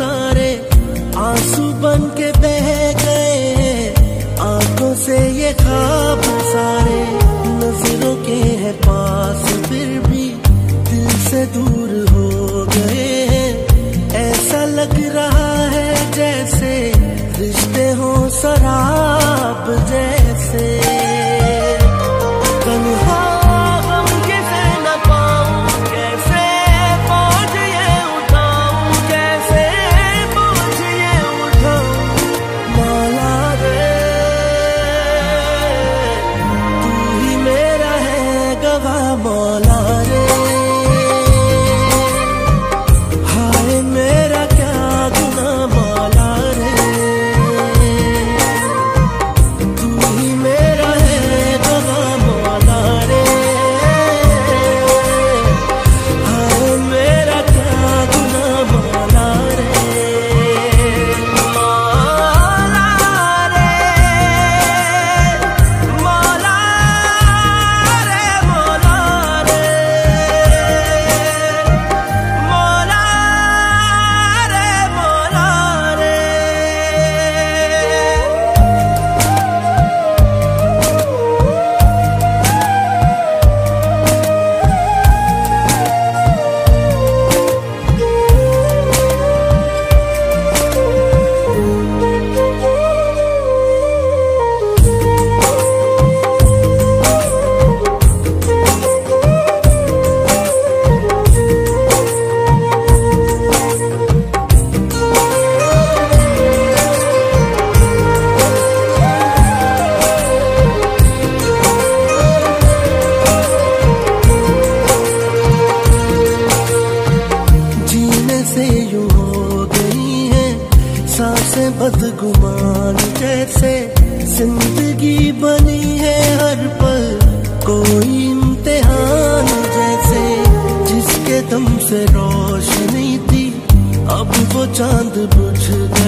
सारे आंसू बन के बह गए, आंखों से ये ख्वाब सारे नजरों के हैं पास फिर भी दिल से दूर हो गए हैं। ऐसा लग रहा है जैसे रिश्ते हो शराब जैसे। मौला रे हाय मेरा क्या गुनाह मौला रे, तू ही मेरा है गवाह मौला रे, हाय मेरा क्या गुनाह मौला रे, मौला रे मौला रे मौला सांसें बदगुमान जैसे जिंदगी बनी है हर पल कोई इम्तिहान जैसे। जिसके दम से रोशनी थी अब वो चांद बुझ गया।